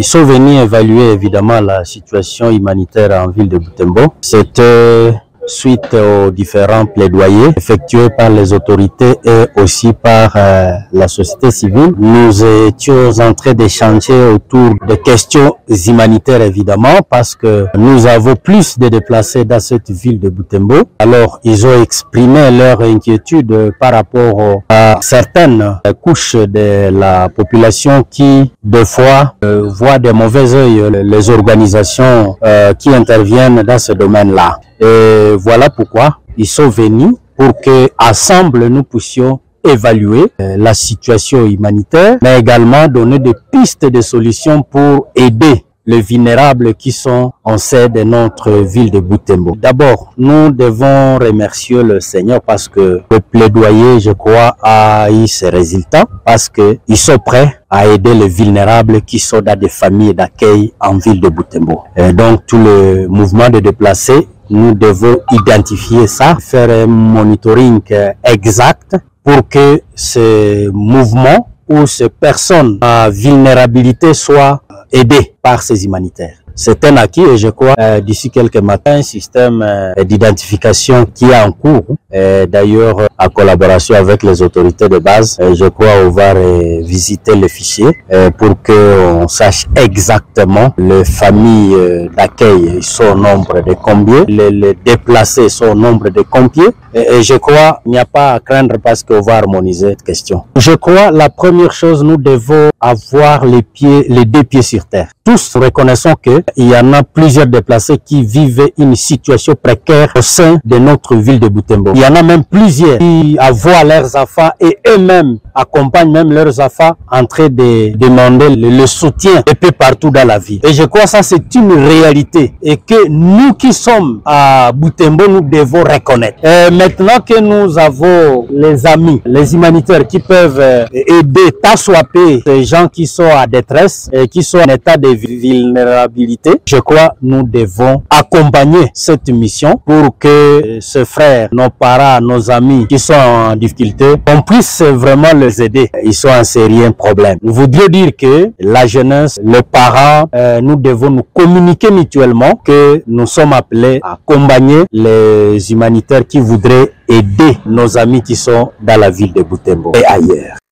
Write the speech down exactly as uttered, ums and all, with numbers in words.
sont venus évaluer évidemment la situation humanitaire en ville de Butembo. C'était suite aux différents plaidoyers effectués par les autorités et aussi par euh, la société civile. Nous étions en train d'échanger autour des questions humanitaires évidemment parce que nous avons plus de déplacés dans cette ville de Butembo. Alors ils ont exprimé leur inquiétude par rapport à certaines couches de la population qui des fois euh, voient de mauvais œil les organisations euh, qui interviennent dans ce domaine-là. Et voilà pourquoi ils sont venus pour que ensemble nous puissions évaluer euh, la situation humanitaire, mais également donner des pistes de solutions pour aider les vulnérables qui sont en sein de notre ville de Butembo. D'abord, nous devons remercier le Seigneur parce que le plaidoyer, je crois, a eu ses résultats, parce qu'ils sont prêts à aider les vulnérables qui sont dans des familles d'accueil en ville de Butembo. Et donc, tout le mouvement de déplacés, nous devons identifier ça, faire un monitoring exact pour que ces mouvements ou ces personnes à vulnérabilité soient aidées par ces humanitaires. C'est un acquis et je crois euh, d'ici quelques matins, un système euh, d'identification qui est en cours. D'ailleurs, en collaboration avec les autorités de base, euh, je crois on va euh, visiter le fichier euh, pour qu'on sache exactement les familles euh, d'accueil sont au nombre de combien, les, les déplacés sont au nombre de combien. Et, et je crois il n'y a pas à craindre parce qu'on va harmoniser cette question. Je crois la première chose, nous devons avoir les pieds, les deux pieds sur terre. Tous reconnaissons que il y en a plusieurs déplacés qui vivent une situation précaire au sein de notre ville de Butembo. Il y en a même plusieurs qui voient leurs enfants et eux-mêmes accompagnent même leurs enfants en train de demander le, le soutien un peu partout dans la ville. Et je crois que ça c'est une réalité et que nous qui sommes à Butembo, nous devons reconnaître. Et maintenant que nous avons les amis, les humanitaires qui peuvent aider, tant soit peu, ces gens qui sont à détresse et qui sont en état de vulnérabilité, je crois nous devons accompagner cette mission pour que ces frères, nos parents, nos amis qui sont en difficulté, on puisse vraiment les aider. Ils sont en sérieux problème. Nous voudrions dire que la jeunesse, les parents, euh, nous devons nous communiquer mutuellement que nous sommes appelés à accompagner les humanitaires qui voudraient aider nos amis qui sont dans la ville de Butembo et ailleurs.